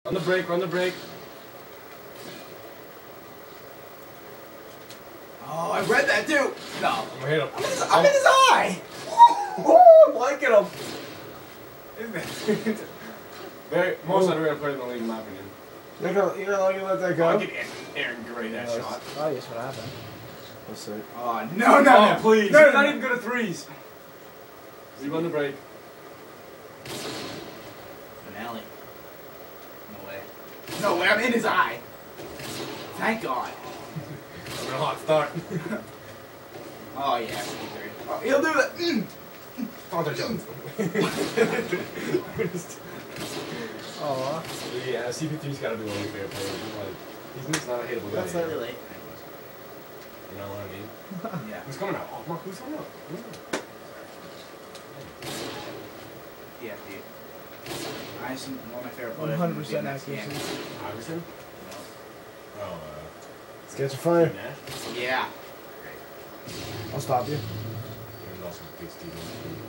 On the break, run the break. Oh, I read that too. No. I'm gonna hit him. I'm in his eye. Oh, I'm liking him. Most underrated player in the league, in my opinion. You're gonna let that go? I'll give Aaron Gray that shot. Oh, yes, what happened? Let's see. Oh, no, please. No, He's no, not no. even good at threes. Is he on the break? Finale. No way. No way, I'm in his eye. Thank God. I'm in a hot start. Oh, yeah. Oh, he'll do that. Father Jones. Oh. Yeah, CP3's gotta be one of your favorite players. He's not a hittable guy. That's not Really? You know what I mean? Yeah. Who's coming out? Oh, Mark, who's coming out? Yeah, dude. Iverson, one of my favorite players. 100% accuracy. Iverson? No. Oh, Let's get your fire. Nash? Yeah. I'll stop you. There's also Big Steve.